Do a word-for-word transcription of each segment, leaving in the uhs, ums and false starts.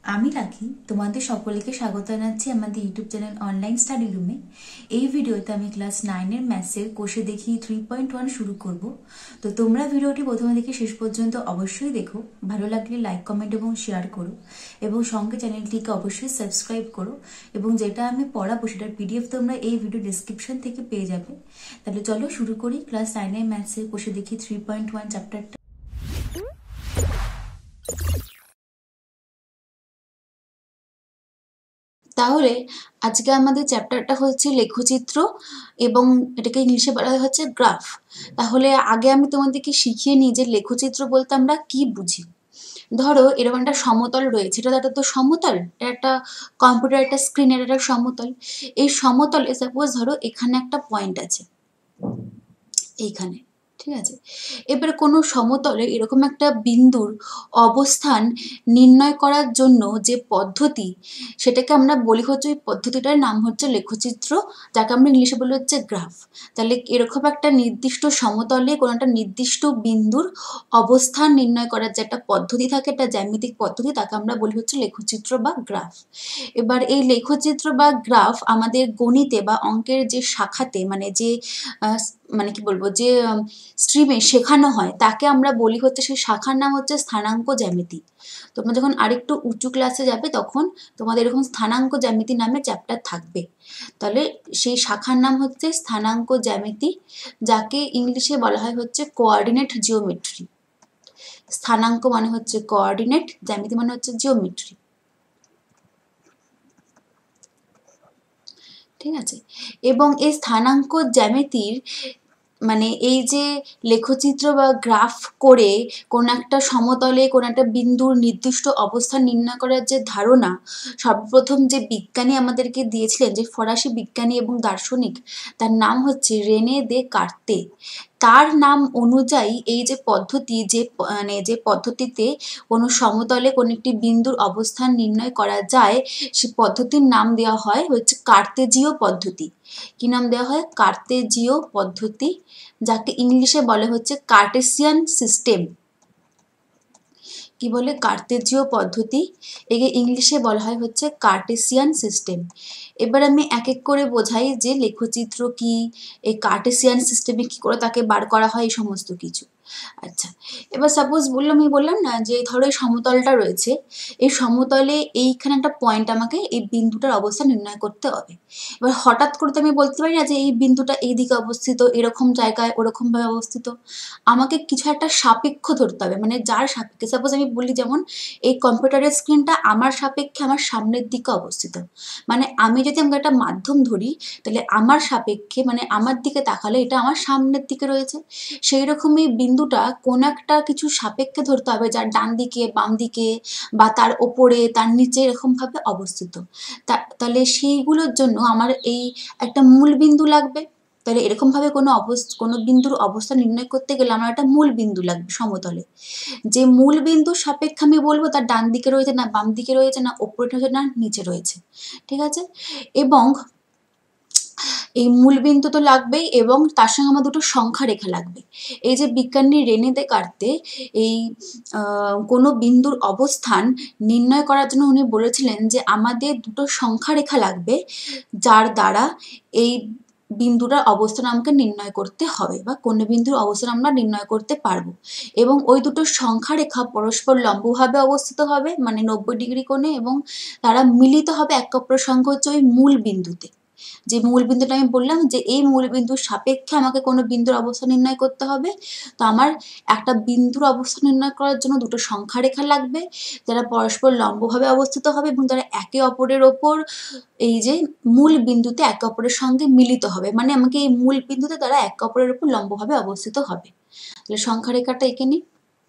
আমি রাখি তোমাদের সকলকে স্বাগত জানাচ্ছি আমাদের ইউটিউব চ্যানেল অনলাইন স্টাডি রুমে। এই ভিডিওতে আমি ক্লাস নাইনের ম্যাথসের কোষে দেখি থ্রি পয়েন্ট ওয়ান শুরু করব। তো তোমরা ভিডিওটি প্রথমে থেকে শেষ পর্যন্ত অবশ্যই দেখো, ভালো লাগলে লাইক কমেন্ট এবং শেয়ার করো এবং সঙ্গে চ্যানেলটিকে অবশ্যই সাবস্ক্রাইব করো। এবং যেটা আমি পড়াবো সেটার পিডিএফ তোমরা এই ভিডিও ডিসক্রিপশন থেকে পেয়ে যাবে। তাহলে চলো শুরু করি ক্লাস নাইনের ম্যাথসের কোষে দেখি থ্রি পয়েন্ট ওয়ান চ্যাপ্টারটা। তাহলে আজকে আমাদের চ্যাপ্টারটা হচ্ছে লেখচিত্র এবং এটাকে ইংলিশে বলা হচ্ছে গ্রাফ। তাহলে আগে আমি তোমাদেরকে শিখিয়ে নিই যে লেখচিত্র বলতে আমরা কি বুঝি। ধরো এরকম একটা সমতল রয়েছে, এটা একটা তো সমতল, এটা একটা কম্পিউটার একটা স্ক্রিনের একটা সমতল। এই সমতলে সাপোজ ধরো এখানে একটা পয়েন্ট আছে, এইখানে, ঠিক আছে। এবার কোনো সমতলে এরকম একটা বিন্দুর অবস্থান নির্ণয় করার জন্য যে পদ্ধতি, সেটাকে আমরা বলি হচ্ছে, ওই পদ্ধতিটার নাম হচ্ছে লেখচিত্র, যাকে আমরা ইংলিশে বলি হচ্ছে গ্রাফ। তাহলে এরকম একটা নির্দিষ্ট সমতলে কোনো একটা নির্দিষ্ট বিন্দুর অবস্থান নির্ণয় করার যে একটা পদ্ধতি থাকে, একটা জ্যামিতিক পদ্ধতি, তাকে আমরা বলি হচ্ছে লেখচিত্র বা গ্রাফ। এবার এই লেখচিত্র বা গ্রাফ আমাদের গণিতে বা অঙ্কের যে শাখাতে, মানে যে মানে কি বলবো, যে স্ট্রিমে শেখানো হয়, তাকে আমরা বলি হচ্ছে, সেই শাখার নাম হচ্ছে স্থানাঙ্ক জ্যামিতি। তোমরা যখন আরেকটু উঁচু ক্লাসে যাবে তখন তোমাদের এরকম স্থানাঙ্ক জ্যামিতি নামে চ্যাপ্টার থাকবে। তাহলে সেই শাখার নাম হচ্ছে স্থানাঙ্ক জ্যামিতি, যাকে ইংলিশে বলা হয় হচ্ছে কোঅর্ডিনেট জিওমেট্রি। স্থানাঙ্ক মানে হচ্ছে কোঅর্ডিনেট, জ্যামিতি মানে হচ্ছে জিওমেট্রি, ঠিক আছে। এবং এই স্থানাঙ্ক জ্যামিতির মানে এই যে লেখচিত্র বা গ্রাফ করে কোন একটা সমতলে কোন একটা বিন্দুর নির্দিষ্ট অবস্থান নির্ণয় করার যে ধারণা, সর্বপ্রথম যে বিজ্ঞানী আমাদেরকে দিয়েছিলেন, যে ফরাসি বিজ্ঞানী এবং দার্শনিক, তার নাম হচ্ছে রেনে দে কার্তে। তার নাম অনুযায়ী এই যে পদ্ধতি, যে মানে যে পদ্ধতিতে কোনো সমতলে কোনো একটি বিন্দুর অবস্থান নির্ণয় করা যায়, সে পদ্ধতির নাম দেওয়া হয় হচ্ছে কার্তেজীয় পদ্ধতি। কি নাম দেওয়া হয়? কার্তেজীয় পদ্ধতি, যাকে ইংলিশে বলে হচ্ছে কার্টেসিয়ান সিস্টেম। কি বলে? কার্তেজীয় পদ্ধতি, একে ইংলিশে বলা হয় হচ্ছে কার্টেসিয়ান সিস্টেম। এবার আমি এক এক করে বোঝাই যে লেখচিত্র কি, এই কার্টেসিয়ান সিস্টেমে কি করে তাকে বার করা হয়, এই সমস্ত কিছু। আচ্ছা, এবার সাপোজ বললাম, আমি বললাম না যে ধরো এই সমতলটা রয়েছে, এই সমতলে এইখানে একটা পয়েন্ট, আমাকে এই বিন্দুটার অবস্থান নির্ণয় করতে হবে। এবার হঠাৎ করে তো আমি বলতে পারি না যে এই বিন্দুটা এই দিকে অবস্থিত, এরকম জায়গায় ওরকম ভাবে অবস্থিত। আমাকে কিছু একটা সাপেক্ষ ধরতে হবে, মানে যার সাপেক্ষে, সাপোজ আমি বলি যেমন এই কম্পিউটারের স্ক্রিনটা আমার সাপেক্ষে আমার সামনের দিকে অবস্থিত। মানে আমি যদি আমাকে একটা মাধ্যম ধরি, তাহলে আমার সাপেক্ষে মানে আমার দিকে তাকালে এটা আমার সামনের দিকে রয়েছে। সেই রকমই বিন্দুটা কোন একটা কিছু সাপেক্ষে ধরতে হবে, যার ডান দিকে, বাম দিকে, বা তার ওপরে, তার নিচে, এরকম ভাবে অবস্থিত। তাহলে সেইগুলোর জন্য আমার এই একটা মূল বিন্দু লাগবে। তাহলে এরকম ভাবে কোনো অবস্থা, কোনো বিন্দুর অবস্থা নির্ণয় করতে গেলে আমার একটা মূল বিন্দু লাগবে সমতলে। যে মূল বিন্দুর সাপেক্ষে আমি বলবো তার ডান দিকে রয়েছে না বাম দিকে রয়েছে না ওপরে রয়েছে না নিচে রয়েছে, ঠিক আছে। এবং এই মূল বিন্দু তো লাগবেই, এবং তার সঙ্গে আমার দুটো সংখ্যা রেখা লাগবে। এই যে বিজ্ঞানী রেনে দে কার্তে এই কোনো বিন্দুর অবস্থান নির্ণয় করার জন্য উনি বলেছিলেন যে আমাদের দুটো সংখ্যা রেখা লাগবে, যার দ্বারা এই বিন্দুটার অবস্থান আমাকে নির্ণয় করতে হবে, বা কোন বিন্দুর অবস্থান আমরা নির্ণয় করতে পারবো। এবং ওই দুটো সংখ্যা রেখা পরস্পর লম্বভাবে অবস্থিত হবে, মানে নব্বই ডিগ্রি কোণে, এবং তারা মিলিত হবে এক অপরের সঙ্গে হচ্ছে ওই মূল বিন্দুতে। যে মূল বিন্দুটা আমি বললাম যে এই মূল বিন্দুর সাপেক্ষে আমাকে কোনো বিন্দুর অবস্থান নির্ণয় করতে হবে। তো আমার একটা বিন্দুর অবস্থান নির্ণয় করার জন্য দুটো সংখ্যা রেখা লাগবে, যারা পরস্পর লম্বভাবে অবস্থিত হবে এবং তারা একে অপরের ওপর এই যে মূল বিন্দুতে একে অপরের সঙ্গে মিলিত হবে। মানে আমাকে এই মূল বিন্দুতে তারা একে অপরের ওপর লম্বভাবে অবস্থিত হবে। তাহলে সংখ্যা রেখাটা এঁকে নিই।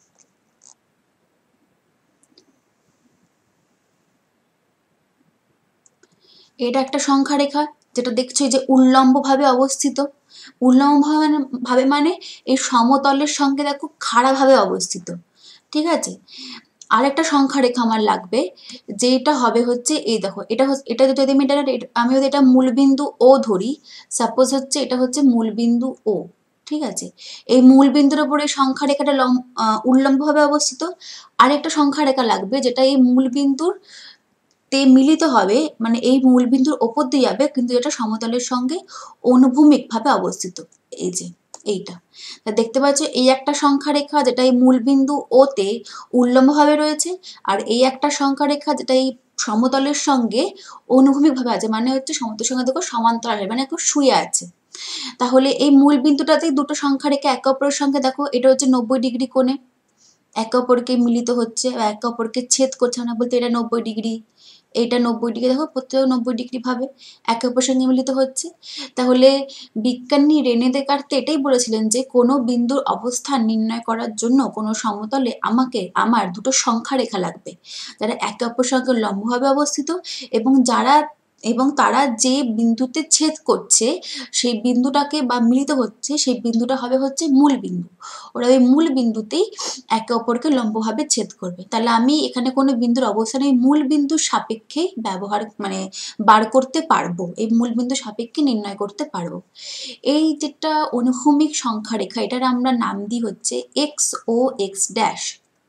এটা একটা সংখ্যা রেখা, যেটা দেখছো যে উল্লম্বভাবে অবস্থিত। উল্লম্ব ভাবে মানে এই সমতলের সঙ্গে দেখো খাড়াভাবে অবস্থিত, ঠিক আছে। আরেকটা সংখ্যা রেখা আমার লাগবে, যেটা হবে হচ্ছে এই দেখো, এটা এটা যদি আমি এটা আমি যদি এটা মূলবিন্দু ও ধরি, সাপোজ হচ্ছে এটা হচ্ছে মূলবিন্দু ও, ঠিক আছে, এই মূল বিন্দুর উপরে সংখ্যা রেখাটা উল্লম্বভাবে অবস্থিত। আরেকটা সংখ্যা রেখা লাগবে যেটা এই মূল বিন্দুর তে মিলিত হবে, মানে এই মূল বিন্দুর ওপর দিয়ে যাবে, কিন্তু এটা সমতলের সঙ্গে অনুভূমিকভাবে অবস্থিত। এই যে এইটা দেখতে পাচ্ছ, এই একটা সংখ্যা রেখা যেটা এই মূল বিন্দু ও তে উল্লম্বভাবে রয়েছে, আর এই একটা সংখ্যা রেখা যেটা এই সমতলের সঙ্গে অনুভূমিকভাবে আছে, মানে হচ্ছে সমতলের সঙ্গে দেখো সমান্তরাল, মানে একটু শুয়ে আছে। তাহলে এই মূল বিন্দুটাতেই দুটো সংখ্যা রেখা একে অপরের সঙ্গে দেখো এটা হচ্ছে নব্বই ডিগ্রি কোণে একে অপরকে মিলিত হচ্ছে বা একে অপরকে ছেদ করছে না, বলতে এটা নব্বই ডিগ্রি, এইটা নব্বই ডিগ্রি, দেখো প্রত্যেক নব্বই ডিগ্রি ভাবে একে অপরের সঙ্গে মিলিত হচ্ছে। তাহলে বিজ্ঞানী রেনে দেকার্ত এটাই বলেছিলেন যে কোনো বিন্দুর অবস্থান নির্ণয় করার জন্য কোনো সমতলে আমাকে আমার দুটো সংখ্যা রেখা লাগবে যারা একে অপরের সঙ্গে লম্বভাবে অবস্থিত এবং যারা এবং তারা যে বিন্দুতে ছেদ করছে সেই বিন্দুটাকে বা মিলিত হচ্ছে সেই বিন্দুটা হবে হচ্ছে মূল বিন্দু। ওরা ওই মূল বিন্দুতেই একে অপরকে লম্বভাবে ছেদ করবে। তাহলে আমি এখানে কোনো বিন্দুর অবস্থান এই মূল বিন্দুর সাপেক্ষে ব্যবহার মানে বার করতে পারবো, এই মূল বিন্দুর সাপেক্ষে নির্ণয় করতে পারবো। এই যেটা অনুভূমিক সংখ্যা রেখা এটার আমরা নাম দিই হচ্ছে এক্স ও এক্স ড্যাশ।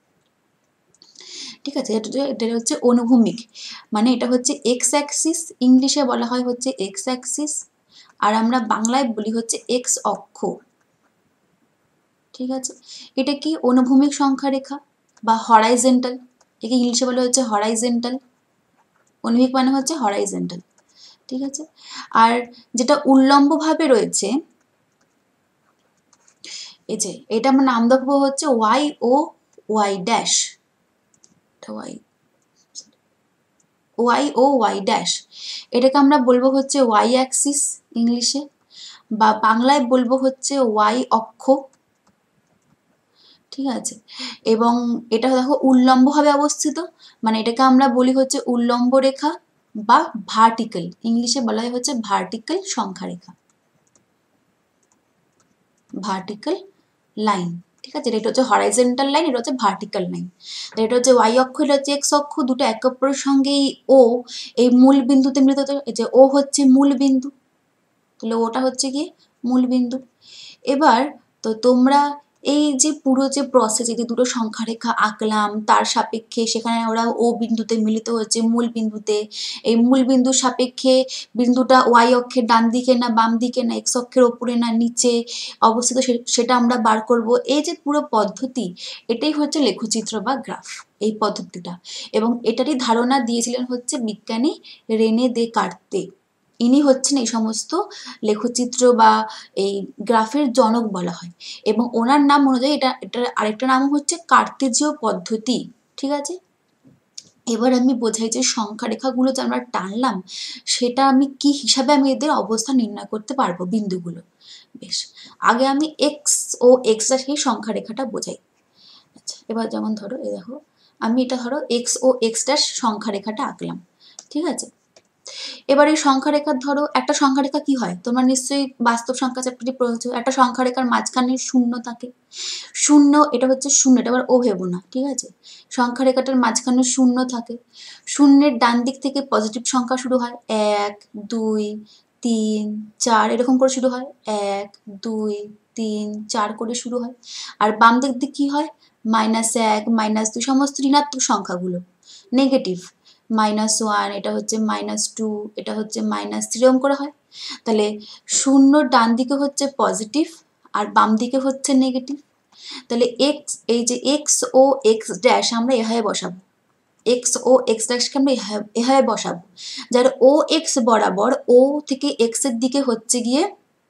ঠিক আছে, এটা হচ্ছে অনুভূমিক, মানে এটা হচ্ছে এক্স অ্যাক্সিস, ইংলিশে বলা হয় হচ্ছে এক্স অ্যাক্সিস, আর আমরা বাংলায় বলি হচ্ছে এক্স অক্ষ। ঠিক আছে, এটা কি অনুভূমিক সংখ্যা রেখা বা হরাইজেন্টাল, একে ইংলিশে বলা হচ্ছে হরাইজেন্টাল, অনুভূমিক মানে হচ্ছে হরাইজেন্টাল। ঠিক আছে, আর যেটা উল্লম্বভাবে রয়েছে এই যে এটা আমরা নাম দেবো হচ্ছে Y O Y dash, Y Y O Y dash, এটাকে আমরা বলবো হচ্ছে ওয়াই অ্যাক্সিস ইংলিশে, বা বাংলায় বলবো হচ্ছে ওয়াই অক্ষ। ঠিক আছে, এবং এটা দেখো উল্লম্বভাবে অবস্থিত, মানে এটাকে আমরা বলি হচ্ছে উল্লম্ব রেখা বা ভার্টিক্যাল, ইংলিশে বলা হয় হচ্ছে ভার্টিক্যাল সংখ্যা রেখা, ভার্টিক্যাল লাইন। ঠিক আছে, এটা হচ্ছে হরাইজেন্টাল লাইন, এটা হচ্ছে ভার্টিক্যাল লাইন। এটা হচ্ছে ওয়াই অক্ষ, এটা হচ্ছে এক্স অক্ষ, দুটো একে অপরের সঙ্গে ও এই মূল বিন্দুতে মিলিত হতে, এই যে ও হচ্ছে মূল বিন্দু, তাহলে ওটা হচ্ছে কি মূল বিন্দু। এবার তো তোমরা এই যে পুরো যে প্রসেস, এই যে দুটো সংখ্যা রেখা আঁকলাম তার সাপেক্ষে সেখানে ওরা ও বিন্দুতে মিলিত হচ্ছে মূল বিন্দুতে, এই মূল বিন্দুর সাপেক্ষে বিন্দুটা ওয়াই অক্ষের ডান দিকে না বাম দিকে না এক্স অক্ষের ওপরে না নিচে অবস্থিত সেটা আমরা বার করব। এই যে পুরো পদ্ধতি এটাই হচ্ছে লেখচিত্র বা গ্রাফ, এই পদ্ধতিটা, এবং এটারই ধারণা দিয়েছিলেন হচ্ছে বিজ্ঞানী রেনে দেকার্তে। ইনি হচ্ছেন এই সমস্ত লেখচিত্র বা এই গ্রাফের জনক বলা হয়, এবং ওনার নাম অনুযায়ী এটা এটার আরেকটা নাম হচ্ছে কার্তেজীয় পদ্ধতি। ঠিক আছে, এবার আমি বোঝাই যে সংখ্যা রেখাগুলো যে আমরা টানলাম সেটা আমি কি হিসাবে আমি এদের অবস্থা নির্ণয় করতে পারবো বিন্দুগুলো। বেশ, আগে আমি এক্স ও এক্স সেই সংখ্যা রেখাটা বোঝাই। আচ্ছা, এবার যেমন ধরো এই দেখো আমি এটা ধরো এক্স ও এক্স ড্যাশ সংখ্যা রেখাটা আঁকলাম। ঠিক আছে, এবার এই সংখ্যা রেখার ধরো একটা সংখ্যা রেখা কি হয় তোমরা নিশ্চয়ই বাস্তব সংখ্যা চ্যাপ্টারটি পড়েছো, একটা সংখ্যা রেখার মাঝখানে শূন্য থাকে, শূন্য এটা হচ্ছে শূন্য, এটা আবার ও ভেবো না। ঠিক আছে, সংখ্যা রেখাটার মাঝখানে শূন্য থাকে, শূন্যের ডান দিক থেকে পজিটিভ সংখ্যা শুরু হয়, এক দুই তিন চার এরকম করে শুরু হয়, এক দুই তিন চার করে শুরু হয়, আর বাম দিক দিয়ে কি হয় মাইনাস এক মাইনাস দুই সমস্ত ঋণাত্মক সংখ্যাগুলো নেগেটিভ, মাইনাস ওয়ান এটা হচ্ছে মাইনাস টু এটা হচ্ছে মাইনাস থ্রি এরকম করে হয়। তাহলে শূন্য ডান দিকে হচ্ছে পজিটিভ আর বাম দিকে হচ্ছে নেগেটিভ, তাহলে এক্স এই যে এক্স ও এক্স ড্যাশ আমরা এভাবে বসাবো, এক্স ও এক্স ড্যাশকে আমরা এভাবে বসাবো, যার ও এক্স বরাবর ও থেকে এক্স এর দিকে হচ্ছে গিয়ে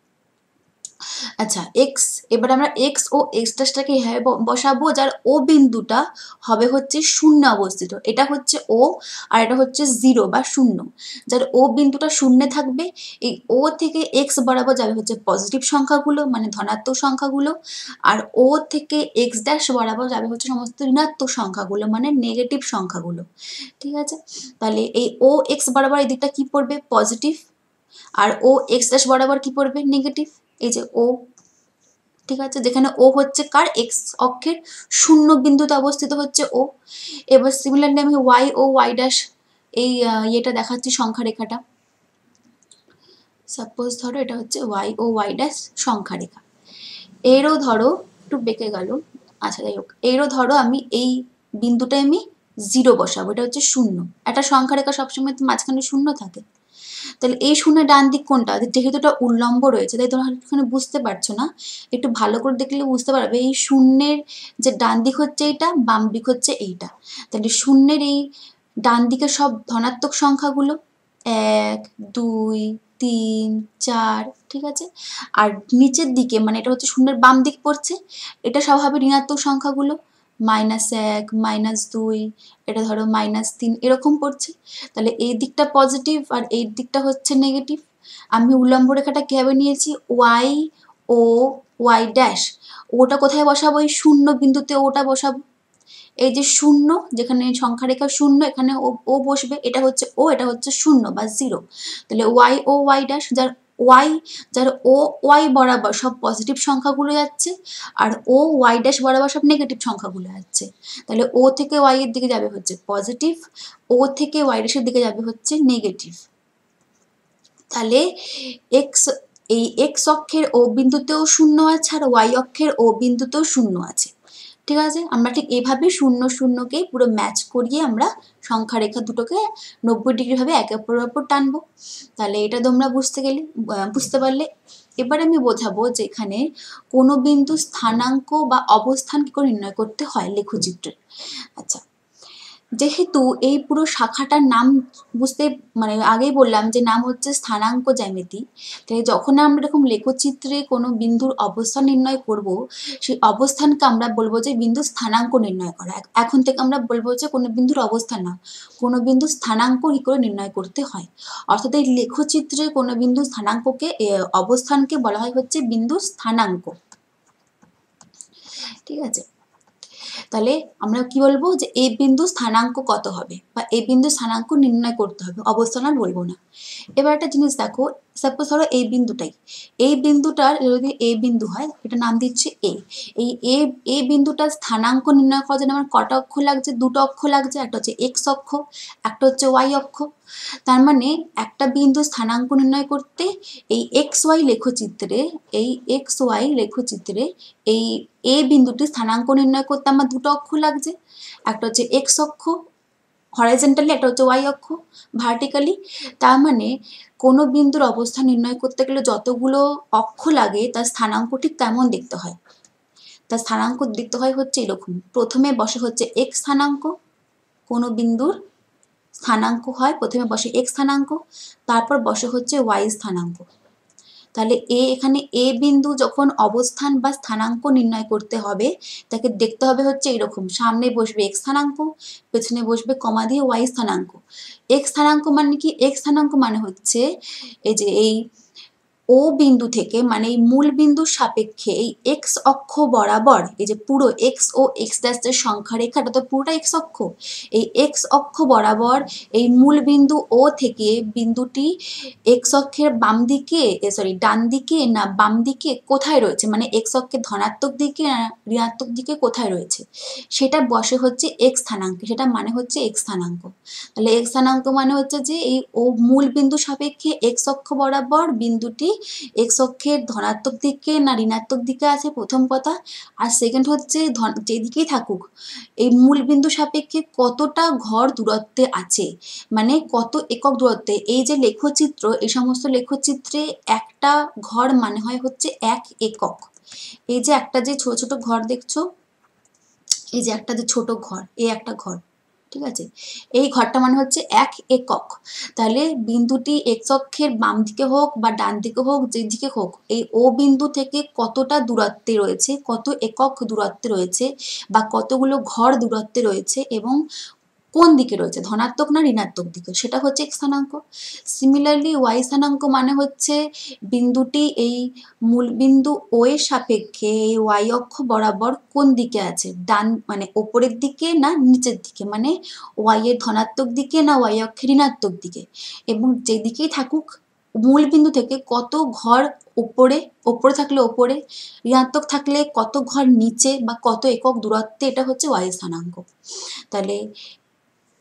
আচ্ছা এক্স, এবার আমরা এক্স ও এক্স ড্যাশটাকে বসাবো যার ও বিন্দুটা হবে হচ্ছে শূন্য অবস্থিত, এটা হচ্ছে ও আর এটা হচ্ছে জিরো বা শূন্য, যার ও বিন্দুটা শূন্যে থাকবে, এই ও থেকে এক্স বরাবর যাবে হচ্ছে পজিটিভ সংখ্যাগুলো মানে ধনাত্মক সংখ্যাগুলো, আর ও থেকে এক্স ড্যাশ বরাবর যাবে হচ্ছে সমস্ত ঋণাত্মক সংখ্যাগুলো মানে নেগেটিভ সংখ্যাগুলো। ঠিক আছে, তাহলে এই ও এক্স বরাবর এই দিকটা কি পড়বে পজিটিভ, আর ও এক্স ড্যাশ বরাবর কি পড়বে নেগেটিভ, এই যে ও। ঠিক আছে, যেখানে ও হচ্ছে কার এক্স অক্ষের শূন্য বিন্দুতে অবস্থিত হচ্ছে ও। এবার সিমিলারলি আমি ওয়াই ও ওয়াই ড্যাশ এই ইয়েটা দেখাচ্ছি সংখ্যা রেখাটা, সাপোজ ধরো এটা হচ্ছে ওয়াই ও ওয়াই ড্যাশ সংখ্যা রেখা। এরও ধরো একটু বেঁকে গেল, আচ্ছা যাই হোক, এরও ধরো আমি এই বিন্দুটায় আমি জিরো বসাবো, এটা হচ্ছে শূন্য। একটা সংখ্যা রেখা সবসময় তো মাঝখানে শূন্য থাকে, তাহলে এই শূন্যের ডান দিক কোনটা? যেহেতু এটা উল্লম্ব রয়েছে তাই তোমরা এখানে বুঝতে পারছো না, একটু ভালো করে দেখলে বুঝতে পারবে এই শূন্যের যে ডান দিক হচ্ছে এইটা, বাম দিক হচ্ছে এইটা। তাহলে শূন্যের এই ডান দিকের সব ধনাত্মক সংখ্যাগুলো এক, দুই, তিন, চার, ঠিক আছে। আর নিচের দিকে মানে এটা হচ্ছে শূন্যের বাম দিক পড়ছে, এটা সব হবে ঋণাত্মক সংখ্যাগুলো, মাইনাস এক, মাইনাস দুই, এটা ধরো মাইনাস তিন, এরকম পড়ছে। তাহলে এই দিকটা পজিটিভ আর এই দিকটা হচ্ছে নেগেটিভ। আমি উল্লম্ব রেখাটা কীভাবে নিয়েছি, ওয়াই ও ওয়াই ড্যাশ, ওটা কোথায় বসাবো? এই শূন্য বিন্দুতে ওটা বসাবো। এই যে শূন্য, যেখানে সংখ্যা রেখা শূন্য, এখানে ও ও বসবে, এটা হচ্ছে ও, এটা হচ্ছে শূন্য বা জিরো। তাহলে ওয়াই ও ওয়াই ড্যাশ, যার ওয়াই, যার ও ওয়াই বরাবর সব পজিটিভ সংখ্যাগুলো যাচ্ছে, আর ও ওয়াই ড্যাশ বরাবর সব নেগেটিভ সংখ্যাগুলো যাচ্ছে। তাহলে ও থেকে ওয়াই এর দিকে যাবে হচ্ছে পজিটিভ, ও থেকে ওয়াই ড্যাশের দিকে যাবে হচ্ছে নেগেটিভ। তাহলে এক্স, এই এক্স অক্ষের ও বিন্দুতেও শূন্য আছে আর ওয়াই অক্ষের ও বিন্দুতেও শূন্য আছে, ঠিক আছে। আমরা ঠিক এভাবে শূন্য শূন্যকে পুরো ম্যাচ করিয়ে আমরা সংখ্যা রেখা দুটোকে নব্বই ডিগ্রি ভাবে একে অপরের ওপর টানবো। তাহলে এটা তোমরা বুঝতে গেলে, বুঝতে পারলে। এবার আমি বোঝাবো যে এখানে কোনো বিন্দু স্থানাঙ্ক বা অবস্থান কি করে নির্ণয় করতে হয় লেখচিত্রে। আচ্ছা, যেহেতু এই পুরো শাখাটার নাম বুঝতে, মানে আগেই বললাম যে নাম হচ্ছে স্থানাঙ্ক জ্যামিতি, তাই যখন আমরা এরকম লেখচিত্রে কোনো বিন্দুর অবস্থান নির্ণয় করব, সেই অবস্থানকে আমরা বলবো যে বিন্দু স্থানাঙ্ক নির্ণয় করা। এখন থেকে আমরা বলবো যে কোনো বিন্দুর অবস্থান না, কোনো বিন্দু স্থানাঙ্ক কি করে নির্ণয় করতে হয়। অর্থাৎ এই লেখচিত্রে কোনো বিন্দু স্থানাঙ্ককে, অবস্থানকে বলা হয় হচ্ছে বিন্দু স্থানাঙ্ক, ঠিক আছে। তাহলে আমরা কি বলবো যে এই বিন্দু স্থানাঙ্ক কত হবে, বা এই বিন্দু স্থানাঙ্ক নির্ণয় করতে হবে, অবস্থান আর বলবো না। এবার একটা জিনিস দেখো, সাপোজ ধরো এই বিন্দুটাই, এই বিন্দুটার যদি এ বিন্দু হয়, এটা নাম দিচ্ছে এ। এই এ এ বিন্দুটার স্থানাঙ্ক নির্ণয় করার জন্য আমার কটা অক্ষ লাগছে? দুটো অক্ষ লাগছে, একটা হচ্ছে এক্স অক্ষ, একটা হচ্ছে ওয়াই অক্ষ। তার মানে একটা বিন্দু স্থানাঙ্ক নির্ণয় করতে এই এক্স ওয়াই লেখচিত্রে, এই এক্স ওয়াই লেখচিত্রে এই এ বিন্দুটি স্থানাঙ্ক নির্ণয় করতে আমার দুটো অক্ষ লাগছে, একটা হচ্ছে এক্স অক্ষ হরাইজন্টালি, একটা হচ্ছে ওয়াই অক্ষ ভার্টিক্যালি। তার মানে কোনো বিন্দুর অবস্থান নির্ণয় করতে গেলে যতগুলো অক্ষ লাগে তার স্থানাঙ্ক ঠিক তেমন দেখতে হয়। তার স্থানাঙ্ক দেখতে হয় হচ্ছে এরকম, প্রথমে বসে হচ্ছে এক্স স্থানাঙ্ক, কোনো বিন্দুর স্থানাঙ্ক হয় প্রথমে বসে এক্স স্থানাঙ্ক, তারপর বসে হচ্ছে ওয়াই স্থানাঙ্ক। তাহলে এ এখানে এ বিন্দু যখন অবস্থান বা স্থানাঙ্ক নির্ণয় করতে হবে, তাকে দেখতে হবে হচ্ছে এরকম, সামনে বসবে এক্স স্থানাঙ্ক, পেছনে বসবে কমা দিয়ে ওয়াই স্থানাঙ্ক। এক্স স্থানাঙ্ক মানে কি? এক্স স্থানাঙ্ক মানে হচ্ছে এই যে এই ও বিন্দু থেকে, মানে এই মূল বিন্দুর সাপেক্ষে এই এক্স অক্ষ বরাবর, এই যে পুরো এক্স ও এক্স ড্যাশের সংখ্যা রেখাটা তো পুরোটা এক্স অক্ষ, এই এক্স অক্ষ বরাবর এই মূল বিন্দু ও থেকে বিন্দুটি এক্স অক্ষের বাম দিকে, সরি ডান দিকে না বাম দিকে কোথায় রয়েছে, মানে এক্স অক্ষের ধনাত্মক দিকে না ঋণাত্মক দিকে কোথায় রয়েছে, সেটা বসে হচ্ছে এক্স স্থানাঙ্ক, সেটা মানে হচ্ছে এক্স স্থানাঙ্ক। তাহলে এক্স স্থানাঙ্ক মানে হচ্ছে যে এই ও মূল বিন্দু সাপেক্ষে এক্স অক্ষ বরাবর বিন্দুটি এক্স অক্ষের ধনাত্মক দিকে না ঋণাত্মক দিকে আছে, প্রথম কথা। আর সেকেন্ড হচ্ছে যেদিকেই থাকুক এই মূল বিন্দু সাপেক্ষে কতটা ঘর দূরত্বে আছে, মানে কত একক দূরত্বে। এই যে লেখচিত্র, এই সমস্ত লেখচিত্রে একটা ঘর মানে হয় হচ্ছে এক একক। এই যে একটা যে ছোট ছোট ঘর দেখছো, এই যে একটা যে ছোট ঘর, এই একটা ঘর, ঠিক আছে, এই ঘরটা মানে হচ্ছে এক একক। তাহলে বিন্দুটি এক্স অক্ষের বাম দিকে হোক বা ডান দিকে হোক, যেদিকে হোক, এই ও বিন্দু থেকে কতটা দূরত্বে রয়েছে, কত একক দূরত্বে রয়েছে, বা কতগুলো ঘর দূরত্বে রয়েছে, এবং কোন দিকে রয়েছে, ধনাত্মক না ঋণাত্মক দিকে, সেটা হচ্ছে এক্স স্থানাঙ্ক। সিমিলারলি ওয়াই স্থানাঙ্ক মানে হচ্ছে বিন্দুটি এই মূলবিন্দু ও এর সাপেক্ষে এই ওয়াই অক্ষ বরাবর কোন দিকে আছে, ডান মানে ওপরের দিকে না নিচের দিকে, মানে ওয়াই এর ধনাত্মক দিকে না ওয়াই অক্ষের ঋণাত্মক দিকে, এবং যেদিকেই থাকুক মূল বিন্দু থেকে কত ঘর ওপরে, ওপরে থাকলে ওপরে, ঋণাত্মক থাকলে কত ঘর নিচে বা কত একক দূরত্বে, এটা হচ্ছে ওয়াই স্থানাঙ্ক। তাহলে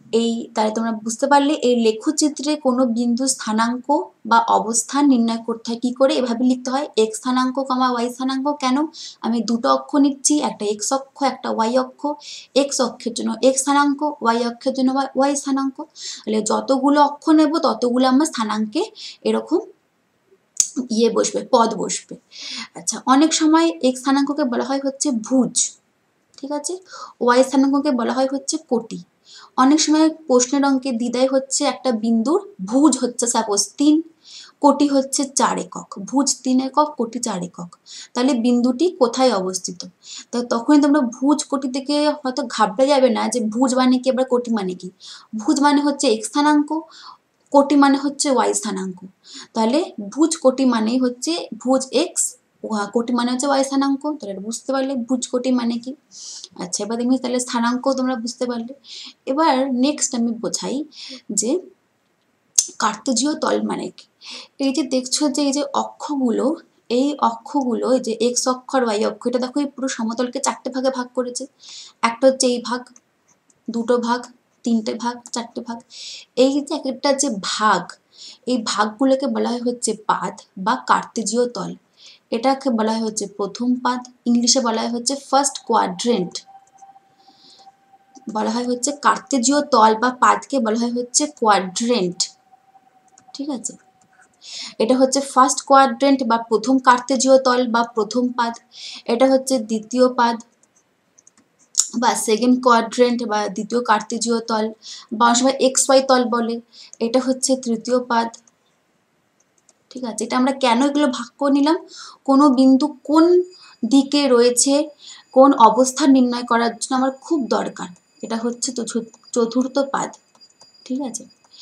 এই তাহলে তোমরা বুঝতে পারলে এই লেখচিত্রে কোনো বিন্দু স্থানাঙ্ক বা অবস্থান নির্ণয় করতে হয় কি করে, এভাবে লিখতে হয় এক্স স্থানাঙ্ক কমা ওয়াই স্থানাঙ্ক। কেন, আমি দুটো অক্ষ নিচ্ছি, একটা এক্স অক্ষ একটা ওয়াই অক্ষ, এক্স অক্ষের জন্য এক্স স্থানাঙ্ক, ওয়াই অক্ষের জন্য ওয়াই স্থানাঙ্ক। তাহলে যতগুলো অক্ষ নেব ততগুলো আমার স্থানাঙ্কে এরকম ইয়ে বসবে, পদ বসবে। আচ্ছা, অনেক সময় এক্স স্থানাঙ্ককে বলা হয় হচ্ছে ভুজ, ঠিক আছে, ওয়াই স্থানাঙ্ককে বলা হয় হচ্ছে কোটি। অনেক সময় প্রশ্নের অঙ্কে দ্বিধায় হচ্ছে একটা বিন্দুর ভুজ হচ্ছে সাপোজ তিন, কোটি হচ্ছে চার একক, ভুজ তিন একক কোটি চার একক, তাহলে বিন্দুটি কোথায় অবস্থিত। তা তখনই তোমরা ভুজ কোটি থেকে হয়তো ঘাবড়ে যাবে না যে ভুজ মানে কি আবার কোটি মানে কি। ভুজ মানে হচ্ছে এক্স স্থানাঙ্ক, কোটি মানে হচ্ছে ওয়াই স্থানাঙ্ক। তাহলে ভুজ কোটি মানেই হচ্ছে ভুজ এক্স, কোটি মানে হচ্ছে ওয়াই স্থানাঙ্ক। তাহলে বুঝতে পারলে ভুজ কোটি মানে কি। আচ্ছা, এবার দেখবি তাহলে স্থানাঙ্ক তোমরা বুঝতে পারলে। এবার নেক্সট আমি বোঝাই যে কার্তেজীয় তল মানে কি। এই যে দেখছো যে এই যে অক্ষগুলো, এই অক্ষগুলো এই যে এক্স অক্ষ আর ওয়াই অক্ষ, এটা দেখো এই পুরো সমতলকে চারটে ভাগে ভাগ করেছে। একটা হচ্ছে এই ভাগ, দুটো ভাগ, তিনটে ভাগ, চারটে ভাগ। এই যে এক একটা যে ভাগ, এই ভাগগুলোকে বলা হয় হচ্ছে পাদ বা কার্তেজীয় তল। এটাকে বলা হয় হচ্ছে প্রথম পাদ, ইংলিশে বলা হয় হচ্ছে ফার্স্ট কোয়াড্রেন্ট, বলা হয় হচ্ছে কার্তেজীয় তল বা পাদকে বলা হয় হচ্ছে কোয়াড্রেন্ট, ঠিক আছে। এটা হচ্ছে ফার্স্ট কোয়াড্রেন্ট বা প্রথম কার্তেজীয় তল বা প্রথম পাদ। এটা হচ্ছে দ্বিতীয় পাদ বা সেকেন্ড কোয়াড্রেন্ট বা দ্বিতীয় কার্তেজীয় তল, বা অনেক সময় এক্স ওয়াই তল বলে। এটা হচ্ছে তৃতীয় পাদ, ঠিক আছে। এটা আমরা কেন এগুলো ভাগ করে নিলাম, কোনো বিন্দু কোন দিকে রয়েছে, কোন অবস্থান নির্ণয় করার জন্য আমার খুব দরকার। এটা হচ্ছে চতুর্থ পাদ, ঠিক আছে।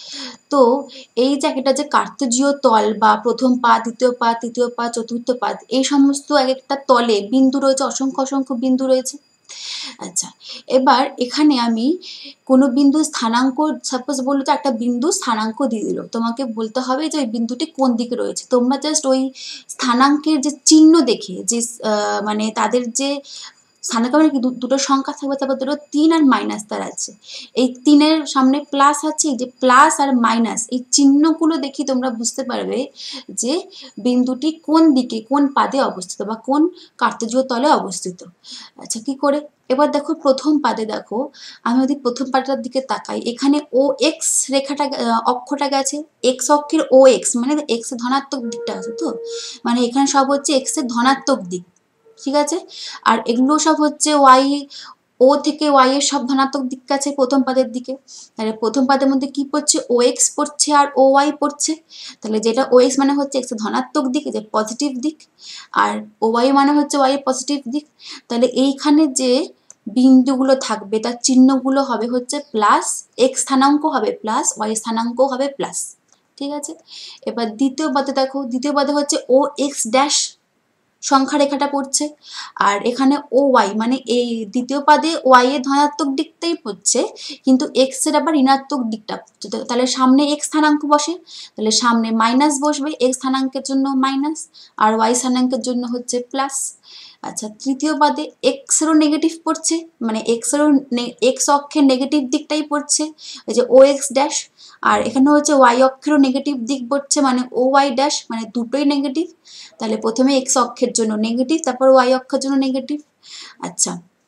তো এই যে এটা যে কার্তেজীয় তল বা প্রথম পাদ, দ্বিতীয় পাদ, তৃতীয় পাদ, চতুর্থ পাদ, এই সমস্ত এক একটা তলে বিন্দু রয়েছে, অসংখ্য অসংখ্য বিন্দু রয়েছে। আচ্ছা, এবার এখানে আমি কোনো বিন্দু স্থানাঙ্ক, সাপোজ বললো যে একটা বিন্দু স্থানাঙ্ক দিয়ে দিল, তোমাকে বলতে হবে যে ওই বিন্দুটি কোন দিকে রয়েছে। তোমরা জাস্ট ওই স্থানাঙ্কের যে চিহ্ন দেখে যে মানে তাদের যে স্থানাঙ্ক মানে কি দুটো সংখ্যা থাকবে, তারপর দুটো তিন আর মাইনাস তার আছে, এই তিনের সামনে প্লাস আছে, যে প্লাস আর মাইনাস এই চিহ্নগুলো দেখি তোমরা বুঝতে পারবে যে বিন্দুটি কোন দিকে কোন পাদে অবস্থিত বা কোন কার্তেজীয় তলে অবস্থিত। আচ্ছা, কি করে, এবার দেখো প্রথম পাদে, দেখো আমি যদি প্রথম পাদটার দিকে তাকাই, এখানে ও এক্স রেখাটা অক্ষটা গেছে, এক্স অক্ষের ও এক্স মানে এক্স এর ধনাত্মক দিকটা আছে, তো মানে এখানে সব হচ্ছে এক্স এর ধনাত্মক দিক, ঠিক আছে। আর এগুলো সব হচ্ছে ওয়াই, ও থেকে ওয়াই এর সব ধনাত্মক দিক আছে প্রথম পাদের দিকে। তাহলে প্রথম পাদের মধ্যে কি পড়ছে, ও এক্স পড়ছে আর ও ওয়াই পড়ছে। তাহলে যেটা ও এক্স মানে হচ্ছে এক্স এর ধনাত্মক দিক, যে পজিটিভ দিক, আর ও ওয়াই মানে হচ্ছে ওয়াই এর পজিটিভ দিক। তাহলে এইখানে যে বিন্দুগুলো থাকবে তার চিহ্নগুলো হবে হচ্ছে প্লাস, এক্স স্থানাঙ্ক হবে প্লাস, ওয়াই স্থানাঙ্ক হবে প্লাস, ঠিক আছে। এবার দ্বিতীয় পাদে দেখো, দ্বিতীয় পাদে হচ্ছে ও এক্স ড্যাশ সংখ্যা রেখাটা পড়ছে, আর এখানে ও ওয়াই মানে এই দ্বিতীয় পাদে ওয়াই এর ধনাত্মক দিকটাই পড়ছে, কিন্তু এক্স এর আবার ঋণাত্মক দিকটা। তাহলে সামনে এক্স স্থানাঙ্ক বসে, তাহলে সামনে মাইনাস বসবে, এক্স স্থানাঙ্কের জন্য মাইনাস আর ওয়াই স্থানাঙ্কের জন্য হচ্ছে প্লাস। আচ্ছা, তৃতীয় পাদে এক্স এরও নেগেটিভ পড়ছে, মানে এক্স এরও এক্স অক্ষের নেগেটিভ দিকটাই পড়ছে, ওই যে ও এক্স ড্যাশ, আর এখানে হচ্ছে ওয়াই অক্ষেরও নেগেটিভ দিক পড়ছে, মানে ও ওয়াই ড্যাশ, মানে দুটোই নেগেটিভ। তাহলে প্রথমে এক্স অক্ষের জন্য নেগেটিভ, তারপর ওয়াই অক্ষের জন্য নেগেটিভ। আচ্ছা,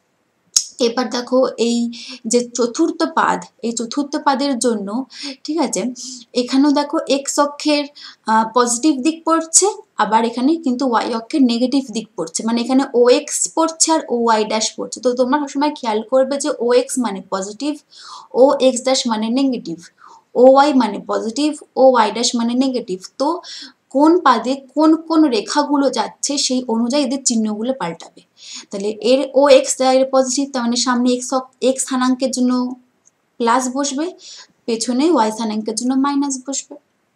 এবার দেখো এই যে চতুর্থ পাদ, এই চতুর্থ পাদের জন্য, ঠিক আছে, এখানেও দেখো এক্স অক্ষের পজিটিভ দিক পড়ছে, আবার এখানে কিন্তু ওয়াই অক্ষের নেগেটিভ দিক পড়ছে, মানে এখানে ও এক্স পড়ছে আর ও ওয়াই ড্যাশ পড়ছে। তো তোমরা সবসময় খেয়াল করবে যে ও এক্স মানে পজিটিভ, ও এক্স ড্যাশ মানে নেগেটিভ, ও ওয়াই মানে পজিটিভ, ও ওয়াই ড্যাশ মানে নেগেটিভ। তো কোন পাদে কোন কোন রেখাগুলো যাচ্ছে সেই অনুযায়ী এদের চিহ্নগুলো পাল্টাবে। তাহলে এর ও এক্স এর পজিটিভ, তার মানে সামনে এক্স এক্স স্থানাঙ্কের জন্য প্লাস বসবে, পেছনে ওয়াই স্থানাঙ্কের জন্য মাইনাস বসবে।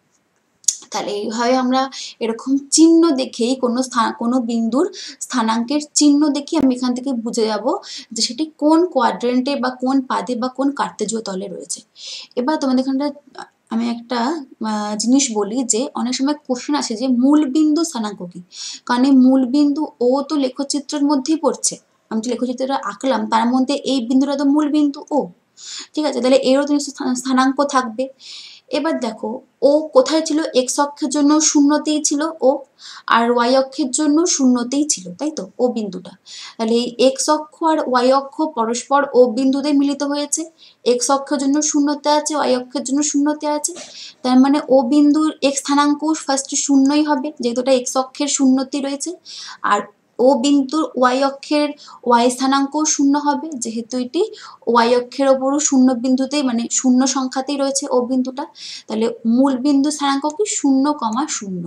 তাহলে এইভাবে আমরা এরকম চিহ্ন দেখেই কোনো স্থান কোনো বিন্দুর স্থানাঙ্কের চিহ্ন দেখে আমি এখান থেকে বুঝে যাব যে সেটি কোন কোয়াড্রেন্টে বা কোন পাদে বা কোন কার্তেজীয় তলে রয়েছে। এবার তোমাদের এখানটা আমি একটা জিনিস বলি যে অনেক সময় কোশ্চেন আসে যে মূল বিন্দু স্থানাঙ্ক কি, কারণ এই মূল বিন্দু ও তো লেখচিত্রের মধ্যেই পড়ছে, আমি যে লেখচিত্রটা আঁকলাম তার মধ্যে এই বিন্দুটা তো মূল বিন্দু ও, ঠিক আছে, তাহলে এরও তো স্থানাঙ্ক থাকবে। এবার দেখো ও কোথায় ছিল, এক্স অক্ষের জন্য শূন্যতেই ছিল ও, আর ওয়াই অক্ষের জন্য শূন্যতেই ছিল, তাই তো ও বিন্দুটা। তাহলে এই এক্স অক্ষ আর ওয়াই অক্ষ পরস্পর ও বিন্দুতে মিলিত হয়েছে, এক্স অক্ষের জন্য শূন্যতে আছে, ওয়াই অক্ষের জন্য শূন্যতে আছে, তার মানে ও বিন্দুর এক্স স্থানাঙ্ক ফার্স্টে শূন্যই হবে যেহেতু এটা এক্স অক্ষের শূন্যতেই রয়েছে, আর ও বিন্দুর ওয়াই অক্ষের ওয়াই স্থানাঙ্ক শূন্য হবে যেহেতু এটি ওয়াই অক্ষের ওপরও শূন্য বিন্দুতেই মানে শূন্য সংখ্যাতেই রয়েছে ও বিন্দুটা। তাহলে মূল বিন্দু স্থানাঙ্ক কি শূন্য কমা শূন্য।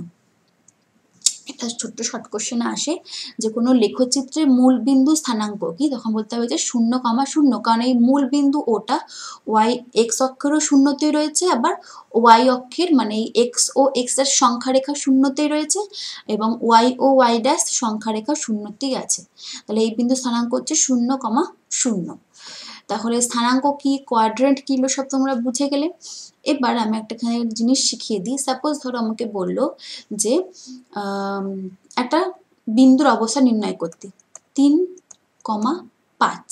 এটা ছোট্ট শর্ট কোশ্চেনে আসে যে কোনো লেখচিত্রের মূল বিন্দু স্থানাঙ্ক কি, তখন বলতে হবে যে শূন্য কমা শূন্য, কারণ এই মূল বিন্দু ওটা ওয়াই এক্স অক্ষেরও শূন্যতেই রয়েছে, আবার ওয়াই অক্ষের মানে এই এক্স ও এক্স এর সংখ্যা রেখা শূন্যতেই রয়েছে, এবং ওয়াই ও ওয়াই ড্যাশ সংখ্যা রেখা শূন্যতেই আছে। তাহলে এই বিন্দু স্থানাঙ্ক হচ্ছে শূন্য কমা শূন্য। তাহলে স্থানাঙ্ক কি, কোয়াড্রেন্ট কি, এগুলো সব তোমরা বুঝে গেলে। এবার আমি একটা জিনিস শিখিয়ে দিই। সাপোজ ধরো আমাকে বললো যে একটা বিন্দুর অবস্থা নির্ণয় করতে, তিন কমা পাঁচ,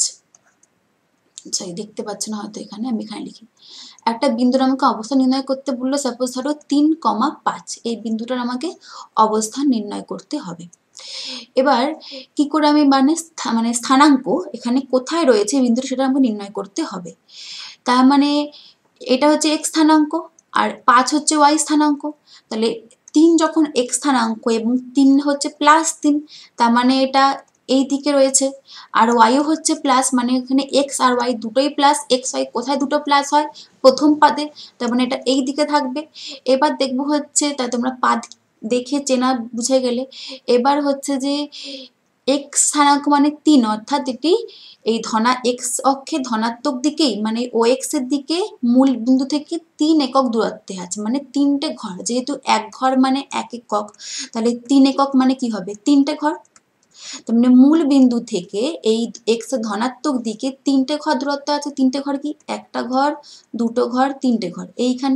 সরি দেখতে পাচ্ছ না হয়তো এখানে, আমি এখানে লিখি। একটা বিন্দুর আমাকে অবস্থান নির্ণয় করতে বললো, সাপোজ ধরো তিন কমা পাঁচ, এই বিন্দুটার আমাকে অবস্থান নির্ণয় করতে হবে। এবার কি করে আমি মানে মানে স্থানাঙ্ক এখানে কোথায় রয়েছে বিন্দুটা সেটা আমাকে নির্ণয় করতে হবে। তার মানে এটা হচ্ছে এক্স স্থানাঙ্ক আর পাঁচ হচ্ছে ওয়াই স্থানাঙ্ক, তাহলে তিন যখন এক্স স্থানাঙ্ক এবং তিন হচ্ছে প্লাস তিন, তার মানে এটা এই দিকে রয়েছে, আর ওয়াইও হচ্ছে প্লাস, মানে এখানে এক্স আর ওয়াই দুটোই প্লাস, এক্স ওয়াই কোথায় দুটো প্লাস হয়, প্রথম পাদে, তার মানে এটা এই দিকে থাকবে। এবার দেখবো হচ্ছে, তাই তোমরা পাদ দেখে চেনা বুঝে গেলে, এবার হচ্ছে যে এক্স স্থানাঙ্ক মানে তিন, অর্থাৎ এটি এই ধনা এক্স অক্ষে ধনাত্মক দিকেই মানে ও এক্স এর দিকে মূল বিন্দু থেকে তিন একক দূরত্বে আছে, মানে তিনটে ঘর, যেহেতু এক ঘর মানে এক একক, তাহলে তিন একক মানে কি হবে, তিনটে ঘর। তার মানে মূল বিন্দু থেকে এই এক্স ধনাত্মক দিকে তিনটে ঘর দূরত্ব আছে, তিনটে ঘর কি, একটা ঘর, দুটো ঘর, তিনটে ঘর এইখানে।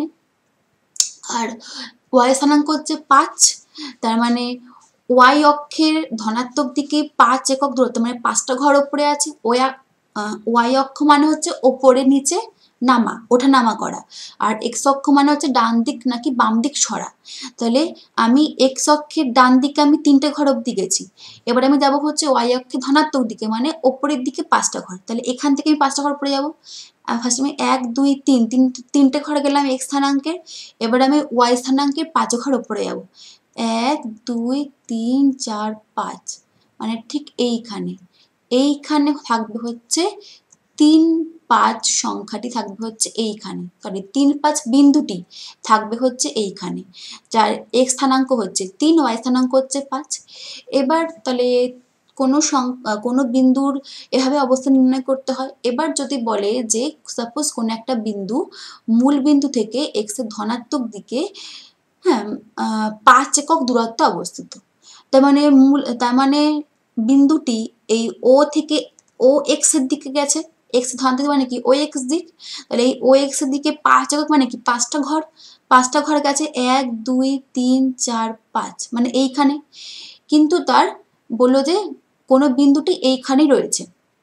আর ওয়াই স্থানাঙ্ক হচ্ছে পাঁচ, তার মানে ওয়াই অক্ষের ধনাত্মক দিকে পাঁচ একক দূরত্ব মানে পাঁচটা ঘর ওপরে আছে, ওয়াই অক্ষ মানে হচ্ছে ওপরে নিচে নামা, ওঠা নামা করা, আর এক্স অক্ষ মানে হচ্ছে ডান দিক নাকি বাম দিক সরা। তাহলে আমি এক্স অক্ষের ডান দিকে আমি তিনটে ঘর অব্দি গেছি, এবার আমি যাবো হচ্ছে ওয়াই অক্ষের ধনাত্মক দিকে মানে ওপরের দিকে পাঁচটা ঘর, তাহলে এখান থেকে আমি পাঁচটা ঘর পরে যাবো। ফার্স্ট আমি এক দুই তিন তিন তিনটে ঘরে গেলাম এক্স স্থানাঙ্কের, এবার আমি ওয়াই স্থানাঙ্কের পাঁচ ঘর ওপরে যাবো, এক দুই তিন চার পাঁচ, মানে ঠিক এইখানে এইখানে থাকবে হচ্ছে তিন পাঁচ সংখ্যাটি থাকবে হচ্ছে এইখানে, সরি তিন পাঁচ বিন্দুটি থাকবে হচ্ছে এইখানে, যার এক্স স্থানাঙ্ক হচ্ছে তিন, ওয়াই স্থানাঙ্ক হচ্ছে পাঁচ। এবার তাহলে কোনো কোনো বিন্দুর এভাবে অবস্থান নির্ণয় করতে হয়। এবার যদি বলে যে সাপোজ কোনো একটা বিন্দু মূল বিন্দু থেকে এক্স এর ধনাত্মক দিকে হ্যাঁ পাঁচ একক দূরত্ব অবস্থিত, তার মানে মূল তার মানে বিন্দুটি এই ও থেকে ও এক্স এর দিকে গেছে, এক্স ধনাত্মক মানে কি ও এক্স দিক, তাহলে এই ও এক্স এর দিকে পাঁচ একক মানে কি পাঁচটা ঘর, পাঁচটা ঘর গেছে এক দুই তিন চার পাঁচ মানে এইখানে, কিন্তু তার বললো যে কোনো বিন্দুটি এইখানেই রয়েছে,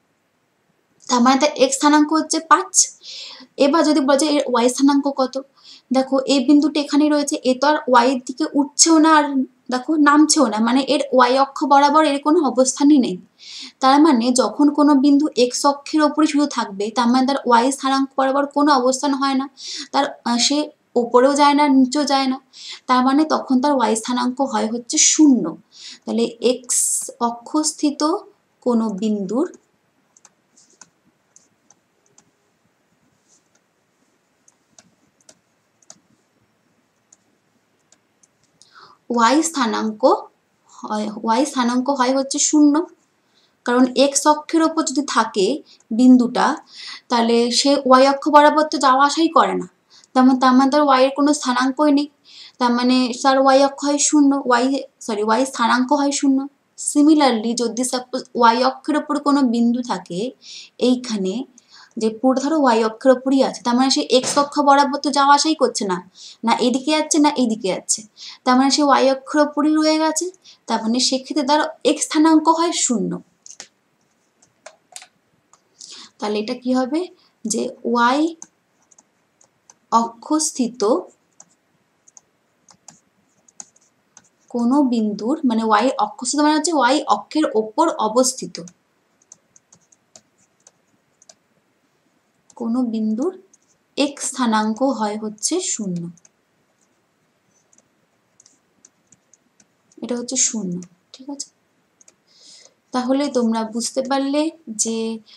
তার মানে তার এক্স স্থানাঙ্ক হচ্ছে পাঁচ। এবার যদি বলা যায় এর ওয়াই স্থানাঙ্ক কত, দেখো এই বিন্দুটি এখানেই রয়েছে, এ তো আর ওয়াই এর দিকে উঠছেও না আর দেখো নামছেও না, মানে এর ওয়াই অক্ষ বরাবর এর কোনো অবস্থানই নেই, তার মানে যখন কোনো বিন্দু এক্স অক্ষের ওপরে শুধু থাকবে তার মানে তার ওয়াই স্থানাঙ্ক বরাবর কোনো অবস্থান হয় না, তার সে ওপরেও যায় না নিচেও যায় না, তার মানে তখন তার ওয়াই স্থানাঙ্ক হয় হচ্ছে শূন্য। তাহলে এক্স অক্ষস্থিত কোনো বিন্দুর ওয়াই স্থানাঙ্ক হয় ওয়াই স্থানাঙ্ক হয় হচ্ছে শূন্য, কারণ এক্স অক্ষের ওপর যদি থাকে বিন্দুটা তাহলে সে ওয়াই অক্ষ বরাবর তো যাওয়া আসাই করে না, তার মানে তার মানে তার ওয়াই এর কোনো স্থানাঙ্কই নেই, তার মানে তার ওয়াই অক্ষ হয় শূন্য, ওয়াই সরি ওয়াই স্থানাঙ্ক হয় শূন্য। সিমিলারলি যদি সাপোজ ওয়াই অক্ষের ওপর কোনো বিন্দু থাকে এইখানে, যে পুরো ধরো ওয়াই অক্ষের ওপরই আছে, তার মানে সে এক্স অক্ষ বরাবর তো যাওয়া আসাই করছে না, না এদিকে যাচ্ছে না এইদিকে যাচ্ছে, তার মানে সে ওয়াই অক্ষের ওপরই রয়ে গেছে, তার মানে সেক্ষেত্রে তার এক্স স্থানাঙ্ক হয় শূন্য। তাহলে এটা কি হবে, যে ওয়াই অক্ষস্থিত কোনো বিন্দুর, মানে ওয়াই অক্ষস্থিত মানে হচ্ছে ওয়াই অক্ষের ওপর অবস্থিত কোনো বিন্দুর এক্স স্থানাঙ্ক হয় হচ্ছে শূন্য। এটা হচ্ছে শূন্য, ঠিক আছে? তাহলে তোমরা বুঝতে পারলে যে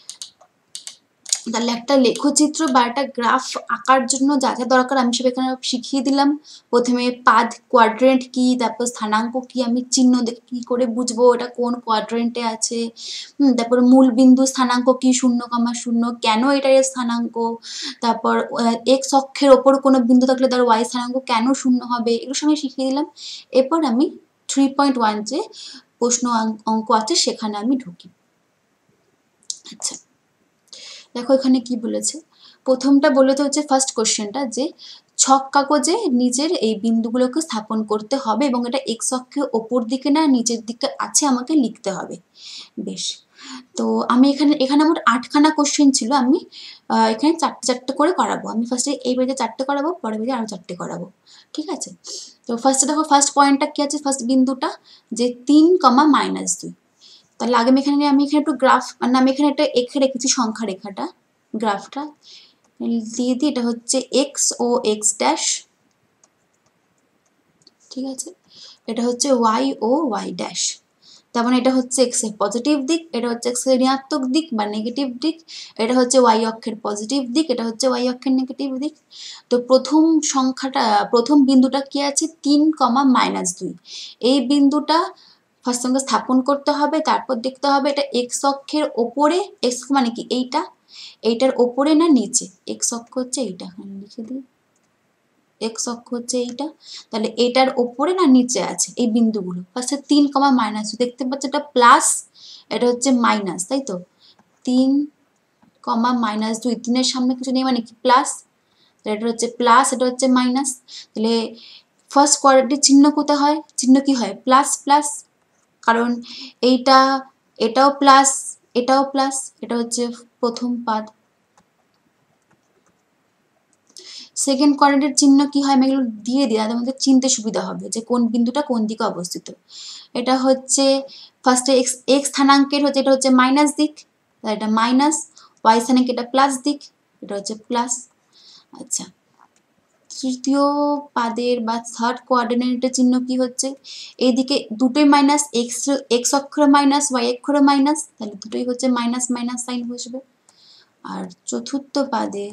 তাহলে একটা লেখচিত্র বা একটা গ্রাফ আঁকার জন্য যা যা দরকার আমি সব এখানে শিখিয়ে দিলাম। প্রথমে পাদ কোয়াড্রেন্ট কি, তারপর স্থানাঙ্ক কি, আমি চিহ্ন দেখে কি করে বুঝবো এটা কোন কোয়াড্রেন্টে আছে, হুম তারপর মূল বিন্দু স্থানাঙ্ক কি, শূন্য কমা শূন্য, কেন এটার স্থানাঙ্ক, তারপর এক্স অক্ষের ওপর কোনো বিন্দু থাকলে তার ওয়াই স্থানাঙ্ক কেন শূন্য হবে, এগুলোর সঙ্গে শিখিয়ে দিলাম। এরপর আমি থ্রি পয়েন্ট ওয়ান যে প্রশ্ন অঙ্ক আছে সেখানে আমি ঢুকি। আচ্ছা দেখো এখানে কি বলেছে, প্রথমটা বলেতে হচ্ছে ফার্স্ট কোশ্চেনটা যে ছক কাগজে নিজের এই বিন্দুগুলোকে স্থাপন করতে হবে এবং এটা এক্স অক্ষের ওপর দিকে না নিচের দিকে আছে আমাকে লিখতে হবে। বেশ, তো আমি এখানে এখানে আমার আটখানা কোশ্চেন ছিল, আমি এখানে চারটে চারটে করে করাবো। আমি ফার্স্টে এই পেজে চারটে করাবো, পরের পেজে আরও চারটে করাবো, ঠিক আছে? তো ফার্স্টে দেখো ফার্স্ট পয়েন্টটা কি আছে, ফার্স্ট বিন্দুটা যে তিন কমা মাইনাস দুই। তাহলে আগে আমি এখানে আমি এখানে একটু গ্রাফ মানে আমি এখানে একটা এঁকে রেখেছি সংখ্যা রেখাটা, গ্রাফটা দিয়ে দিই, এটা হচ্ছে এক্স ও এক্স ড্যাশ, ঠিক আছে? এটা হচ্ছে ওয়াই ও ওয়াই ড্যাশ। তার মানে এটা হচ্ছে এক্স এর পজিটিভ দিক, এটা হচ্ছে এক্স এর ঋণাত্মক দিক বা নেগেটিভ দিক, এটা হচ্ছে ওয়াই অক্ষের পজিটিভ দিক, এটা হচ্ছে ওয়াই অক্ষের নেগেটিভ দিক। তো প্রথম সংখ্যাটা প্রথম বিন্দুটা কি আছে, তিন কমা মাইনাস দুই। এই বিন্দুটা ফার্স্ট সঙ্গে স্থাপন করতে হবে, তারপর দেখতে হবে এটা এক্স অক্ষের ওপরে, এক্স মানে কি এইটা, এইটার ওপরে না নিচে, এক্স অক্ষ হচ্ছে এইটা, এখানে লিখে দিই এক্স অক্ষ হচ্ছে এইটা, তাহলে এটার ওপরে না নিচে আছে এই বিন্দুগুলো। ফার্স্টে তিন কমা মাইনাস দেখতে পাচ্ছ, এটা প্লাস এটা হচ্ছে মাইনাস, তাই তো? তিন কমা মাইনাস দুই, তিনের সামনে কিছু নেই মানে কি প্লাস, এটা হচ্ছে প্লাস এটা হচ্ছে মাইনাস। তাহলে ফার্স্ট কোয়াড্রেন্টের চিহ্ন কোথায় হয়, চিহ্ন কি হয় প্লাস প্লাস, কারণ এইটা এটাও প্লাস এটাও প্লাস, এটা হচ্ছে প্রথম পাদ। সেকেন্ড কোয়াড্রেন্টের চিহ্ন কি হয়, আমি এগুলো দিয়ে দিই আমাদের চিনতে সুবিধা হবে যে কোন বিন্দুটা কোন দিকে অবস্থিত। এটা হচ্ছে ফার্স্টে এক্স এক্স স্থানাঙ্কের হচ্ছে এটা হচ্ছে মাইনাস দিক, এটা মাইনাস, ওয়াই স্থানাঙ্ক এটা প্লাস দিক, এটা হচ্ছে প্লাস। আচ্ছা তৃতীয় পাদের বা থার্ড কোয়াড্রেন্টের চিহ্ন কি হচ্ছে, এইদিকে দুটোই মাইনাস, এক্স এক্স অক্ষরে মাইনাস ওয়াই অক্ষরে মাইনাস, তাহলে দুটোই হচ্ছে মাইনাস মাইনাস সাইন বসবে। আর চতুর্থ পাদে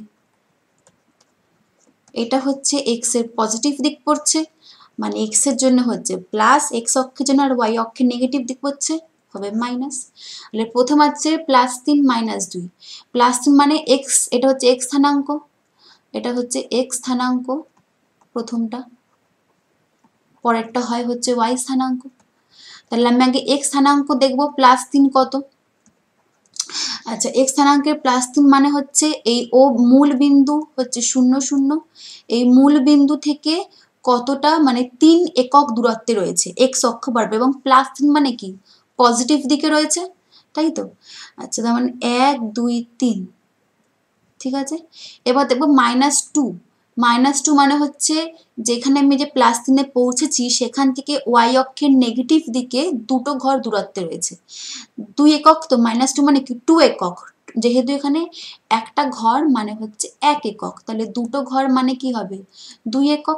এটা হচ্ছে এক্স এর পজিটিভ দিক পড়ছে, মানে এক্স এর জন্য হচ্ছে প্লাস, এক্স অক্ষের জন্য আর ওয়াই অক্ষের নেগেটিভ দিক পড়ছে হবে মাইনাস। তাহলে প্রথম আছে প্লাস তিন মাইনাস দুই, প্লাস তিন মানে এক্স, এটা হচ্ছে এক্স স্থানাঙ্ক, এটা হচ্ছে এক্স স্থানাঙ্ক প্রথমটা, পরেরটা হয় হচ্ছে ওয়াই স্থানাঙ্ক। তাহলে আমি আগে এক্স স্থানাঙ্ক দেখবো, প্লাস তিন কত। আচ্ছা এক্স স্থানাঙ্কের প্লাস তিন মানে হচ্ছে এই ও মূল বিন্দু হচ্ছে শূন্য শূন্য, এই মূল বিন্দু থেকে কতটা মানে তিন একক দূরত্বে রয়েছে এক্স অক্ষ বরাবর, এবং প্লাস তিন মানে কি পজিটিভ দিকে রয়েছে, তাই তো? আচ্ছা তার মানে এক দুই তিন, ঠিক আছে? এবার দেখবো মাইনাস টু, মাইনাস টু মানে হচ্ছে যেখানে আমি যে প্লাস তিনে পৌঁছেছি সেখান থেকে ওয়াই অক্ষের নেগেটিভ দিকে দুটো ঘর দূরত্বে রয়েছে, দুই একক, তো মাইনাস টু মানে কি টু একক, যেহেতু এখানে একটা ঘর মানে হচ্ছে এক একক, তাহলে দুটো ঘর মানে কি হবে দুই একক।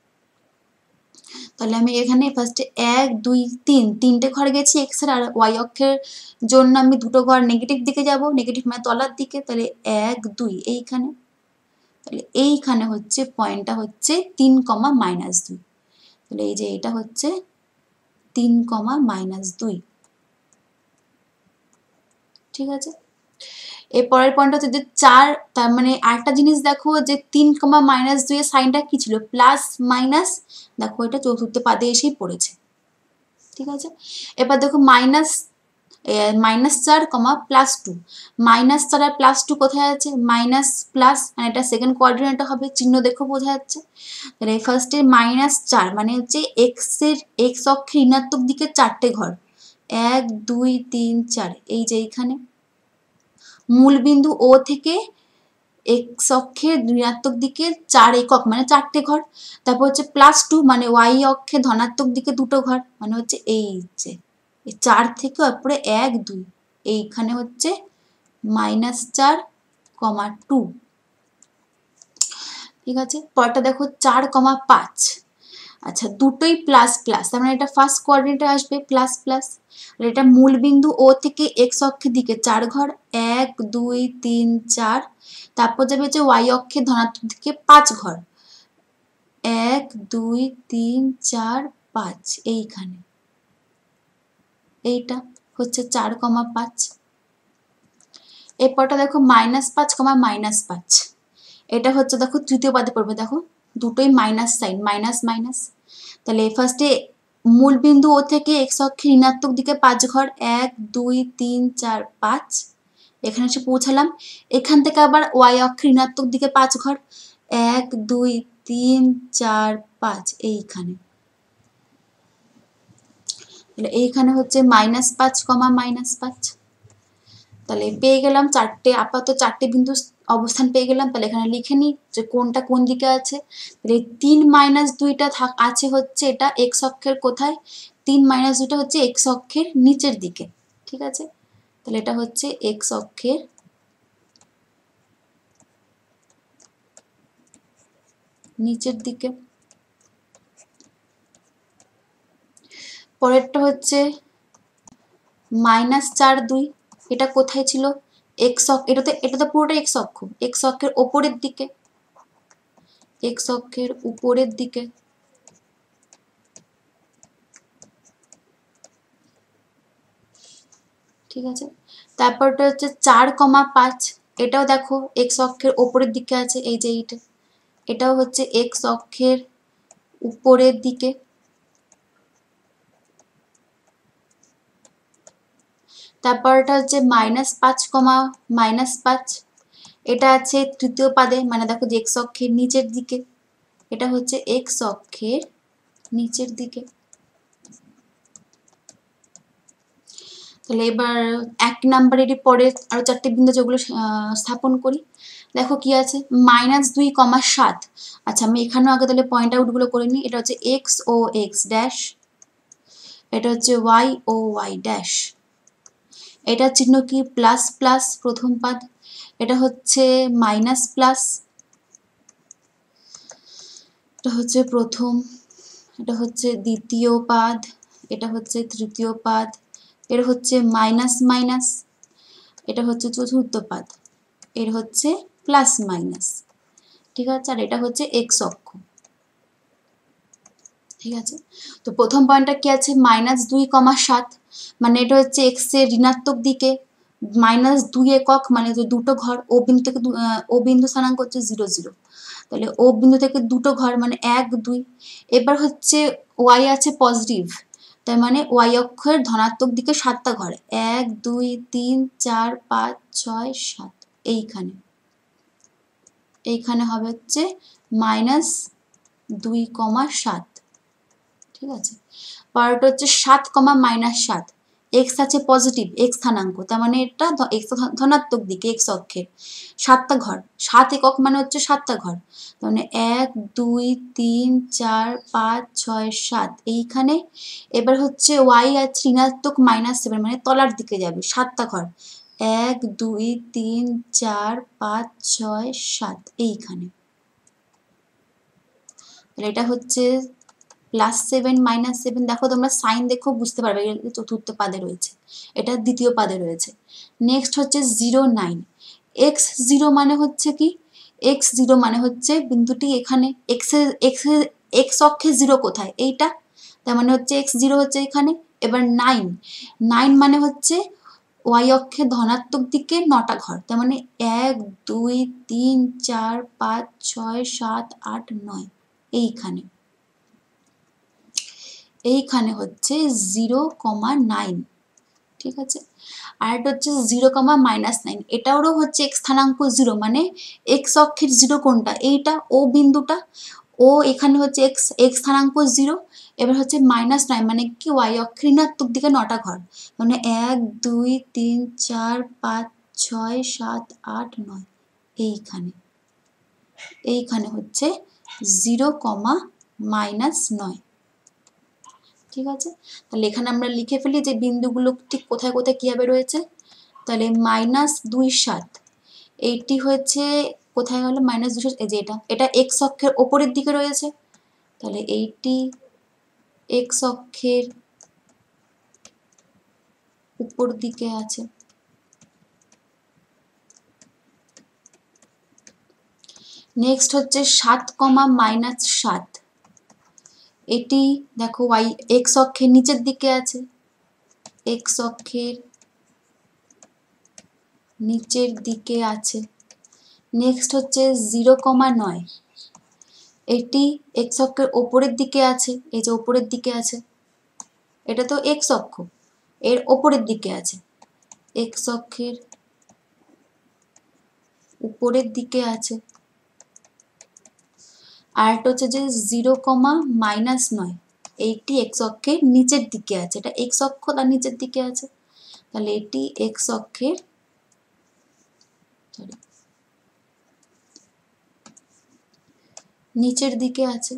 তাহলে আমি এখানে ফার্স্টে এক দুই তিন তিনটে ঘর গেছি এক্স এর, আর ওয়াই অক্ষের জন্য আমি দুটো ঘর নেগেটিভ দিকে যাব, নেগেটিভ মানে তলার দিকে, তাহলে এক দুই এইখানে, তাহলে এইখানে হচ্ছে পয়েন্টটা হচ্ছে তিন কমা মাইনাস দুই, তাহলে এই যে এটা হচ্ছে তিন কমা মাইনাস দুই, ঠিক আছে? এর পরের পয়েন্ট হচ্ছে যে চার, তার মানে আরেকটা জিনিস দেখো যে তিন কমা মাইনাস দুই এর সাইনটা কি ছিল প্লাস মাইনাস, দেখো এটা চতুর্থ পাদে এসেই পড়েছে, ঠিক আছে? এবার দেখো মাইনাস মাইনাস চার কমা প্লাস টু, মাইনাস চার আর প্লাস টু কোথায় আছে, মাইনাস প্লাস মানে এটা সেকেন্ড কোয়াড্রেন্টে হবে, চিহ্ন দেখো বোঝা যাচ্ছে। তাহলে ফার্স্টে মাইনাস চার মানে হচ্ছে এক্স এর এক্স অক্ষের ঋণাত্মক দিকে চারটে ঘর, এক দুই তিন চার, এই যে এইখানে মূল বিন্দু ও থেকে এক্স অক্ষের ঋণাত্মক দিকে চার একক মানে চারটে ঘর, তারপর হচ্ছে প্লাস টু মানে ওয়াই অক্ষে ধনাত্মক দিকে দুটো ঘর, মানে হচ্ছে এই যে এই চার থেকে তারপরে এক দুই, এইখানে হচ্ছে মাইনাস চার কমা টু। ঠিক আছে, পরটা দেখো চার কমা পাঁচ, আচ্ছা দুটোই প্লাস প্লাস, তার মানে এটা ফার্স্ট কোঅর্ডিনেটে আসবে প্লাস প্লাস, আর এটা মূল বিন্দু ও থেকে এক্স অক্ষের দিকে চার ঘর, এক দুই তিন চার, তারপর যাবে হচ্ছে ওয়াই অক্ষের ধনাত্মক দিকে পাঁচ ঘর, এক দুই তিন চার পাঁচ, এইখানে এইটা হচ্ছে চার কমা পাঁচ। এরপরটা দেখো মাইনাস পাঁচ কমা মাইনাস পাঁচ, এটা হচ্ছে দেখো তৃতীয় পাদে পড়বে, দেখো দুটোই মাইনাস সাইন, মাইনাস মাইনাস, তাহলে ফার্স্টে মূল বিন্দু ও থেকে এক্স অক্ষের ঋণাত্মক দিকে পাঁচ ঘর, এক দুই তিন চার পাঁচ, এখানে এসে পৌঁছালাম। এখান থেকে আবার ওয়াই অক্ষের ঋণাত্মক দিকে পাঁচ ঘর, এক দুই তিন চার পাঁচ, এইখানে তাহলে এইখানে হচ্ছে মাইনাস পাঁচ কমা মাইনাস পাঁচ। তাহলে পেয়ে গেলাম চারটে, আপাতত চারটে বিন্দু অবস্থান পেয়ে গেলাম। তাহলে এখানে লিখে নিই যে কোনটা কোন দিকে আছে। তাহলে তিন মাইনাস দুইটা থাক আছে হচ্ছে এটা এক্স অক্ষের কোথায়, তিন মাইনাস দুইটা হচ্ছে এক্স অক্ষের নিচের দিকে। ঠিক আছে, তাহলে এটা হচ্ছে এক্স অক্ষের নিচের দিকে। পরেরটা হচ্ছে মাইনাস চার দুই, এটা কোথায় ছিল, এক্স অক্ষ, এটাতে এটা তো পুরোটা এক্স অক্ষ, এক্স অক্ষের ওপরের দিকে, এক্স অক্ষের উপরের দিকে। ঠিক আছে, তারপরটা হচ্ছে চার কমা পাঁচ, এটাও দেখো এক্স অক্ষের ওপরের দিকে আছে, এই যে এইটা, এটাও হচ্ছে এক্স অক্ষের উপরের দিকে। তারপরটা হচ্ছে মাইনাস পাঁচ কমা মাইনাস পাঁচ, এটা আছে তৃতীয় পাদে, মানে দেখো যে এক্স অক্ষের নিচের দিকে, এটা হচ্ছে এক্স অক্ষের নিচের দিকে। তাহলে এবার এক নাম্বারেরই পরে আরো চারটে বিন্দু যেগুলো স্থাপন করি। দেখো কি আছে, মাইনাস দুই কমা সাত, আচ্ছা আমি এখানেও আগে তাহলে পয়েন্ট আউটগুলো করে নিই। এটা হচ্ছে এক্স ও এক্স ড্যাশ, এটা হচ্ছে ওয়াই ও ওয়াই ড্যাশ, এটা চিহ্ন কি প্লাস প্লাস প্রথম পাদ, এটা হচ্ছে মাইনাস প্লাস, এটা হচ্ছে প্রথম, এটা হচ্ছে দ্বিতীয় পাদ, এটা হচ্ছে তৃতীয় পাদ, এর হচ্ছে মাইনাস মাইনাস, এটা হচ্ছে চতুর্থ পাদ, এর হচ্ছে প্লাস মাইনাস। ঠিক আছে, আর এটা হচ্ছে এক্স অক্ষ। ঠিক আছে, তো প্রথম পয়েন্টটা কি আছে, মাইনাস দুই কমা সাত, মানে এটা হচ্ছে এক্স এর ঋণাত্মক দিকে, মাইনাস দুই একক মানে যে দুটো ঘর, ও বিন্দু থেকে ও বিন্দু স্থানাঙ্ক হচ্ছে জিরো জিরো, তাহলে ও বিন্দু থেকে দুটো ঘর মানে এক দুই। এবার হচ্ছে ওয়াই আছে পজিটিভ, তার মানে ওয়াই অক্ষের ধনাত্মক দিকে সাতটা ঘর, এক দুই তিন চার পাঁচ ছয় সাত, এইখানে এইখানে হবে হচ্ছে মাইনাস দুই কমা সাত। ঠিক আছে, পরেরটা হচ্ছে সাত কমা মাইনাস সাত, এক্স আছে পজিটিভ এক্স স্থানাঙ্ক, তার মানে এটা এক্স ধনাত্মক দিকে এক্স অক্ষের সাতটা ঘর, সাত একক মানে হচ্ছে সাতটা ঘর, তার মানে এক দুই তিন চার পাঁচ ছয় সাত, এইখানে এবার হচ্ছে ওয়াই আছে ঋণাত্মক মাইনাস সেভেন মানে তলার দিকে যাবে, সাতটা ঘর, এক দুই তিন চার পাঁচ ছয় সাত, এইখানে এটা হচ্ছে প্লাস সেভেন মাইনাস সেভেন, দেখো তোমরা সাইন দেখো বুঝতে পারবে চতুর্থ পাদে রয়েছে, এটা দ্বিতীয় পাদে রয়েছে। নেক্সট হচ্ছে জিরো নাইন, এক্স জিরো মানে হচ্ছে কি, এক্স জিরো মানে হচ্ছে বিন্দুটি এখানে, এক্স এক্স এক্স অক্ষে জিরো কোথায়, এইটা, তার মানে হচ্ছে এক্স জিরো হচ্ছে এখানে। এবার নাইন, নাইন মানে হচ্ছে ওয়াই অক্ষে ধনাত্মক দিকে নটা ঘর, তার মানে এক দুই তিন চার পাঁচ ছয় সাত আট নয়, এইখানে এইখানে হচ্ছে জিরো কমা নাইন। ঠিক আছে, আর এটা হচ্ছে জিরো কমা মাইনাস নাইন, এটারও হচ্ছে এক্স স্থানাঙ্ক জিরো, মানে এক্স অক্ষের জিরো কোনটা, এইটা ও বিন্দুটা, ও এখানে হচ্ছে এক্স এক্স স্থানাঙ্ক জিরো, এবার হচ্ছে মাইনাস নাইন মানে কি ওয়াই অক্ষের ঋণাত্মক দিকে নটা ঘর, মানে এক দুই তিন চার পাঁচ ছয় সাত আট নয়, এইখানে এইখানে হচ্ছে জিরো কমা মাইনাস নয়। ঠিক আছে, তাহলে এখানে আমরা লিখে ফেলি যে বিন্দুগুলো ঠিক কোথায় কোথায় কীভাবে রয়েছে। তাহলে মাইনাস দুই সাত এইটি হচ্ছে কোথায় গেল মাইনাস দুই সাত, এই যে এটা এটা এক্স অক্ষের ওপরের দিকে রয়েছে, তাহলে এইটি এক্স অক্ষের উপর দিকে আছে। নেক্সট হচ্ছে সাত কমা মাইনাস সাত, এটি দেখো ওয়াই এক্স অক্ষের নিচের দিকে আছে, এক্স অক্ষের নিচের দিকে আছে। নেক্সট হচ্ছে জিরো কমা নয়, এটি এক্স অক্ষের ওপরের দিকে আছে, এই যে ওপরের দিকে আছে, এটা তো এক্স অক্ষ, এর ওপরের দিকে আছে, এক্স অক্ষের উপরের দিকে আছে। আর একটা হচ্ছে যে জিরো কমা মাইনাস নয়, এইটি এক্স অক্ষের নিচের দিকে আছে, এটা এক্স অক্ষ তার নিচের দিকে আছে, তাহলে এটি এক্স অক্ষের সরি নিচের দিকে আছে।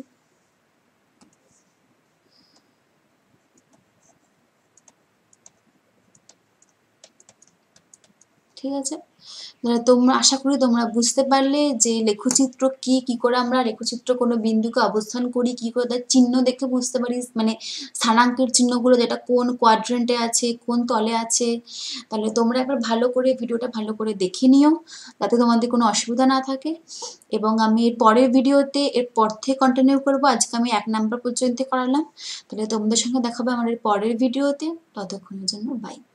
ঠিক আছে, তোমরা আশা করি তোমরা বুঝতে পারলে যে লেখচিত্র কি, কি করে আমরা লেখচিত্র কোনো বিন্দুকে অবস্থান করি, কি করে তার চিহ্ন দেখে বুঝতে পারি, মানে স্থানাঙ্কের চিহ্নগুলো যেটা কোন কোয়াড্রেন্টে আছে, কোন তলে আছে। তাহলে তোমরা একবার ভালো করে ভিডিওটা ভালো করে দেখে নিও যাতে তোমাদের কোনো অসুবিধা না থাকে। এবং আমি এর পরের ভিডিওতে এর পর থেকে কন্টিনিউ করবো, আজকে আমি এক নাম্বার পর্যন্ত করালাম। তাহলে তোমাদের সঙ্গে দেখাবো আমার এর পরের ভিডিওতে, ততক্ষণের জন্য বাই।